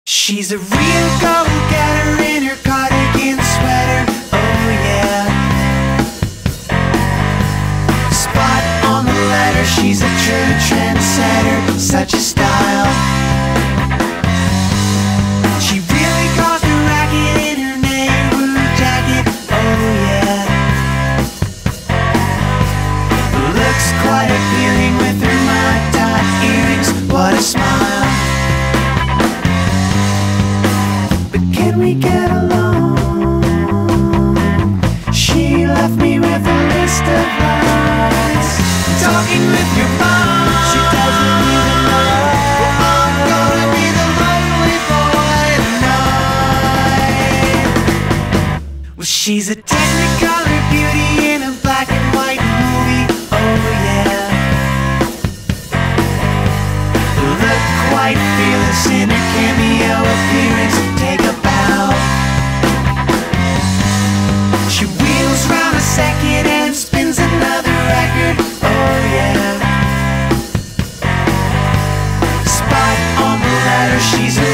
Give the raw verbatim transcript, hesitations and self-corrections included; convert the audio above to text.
She's a real go-getter in her cardigan sweater, oh yeah. Spot on the letter, she's a true trendsetter, such a style. She really caused a racket in her Nehru jacket, oh yeah. Looks quite appealing with her mud-dot earrings, what a smile. Can we get along? She left me with a list of lies. Talking with your mom, she doesn't even know. Well, I'm gonna be the lonely boy tonight. Well, she's a technicolor beauty in a black and white movie, oh yeah. Look quite fearless in her cameo appearance, take a bow. She wheels round a second and spins another record, oh yeah. Spot on the ladder, she's a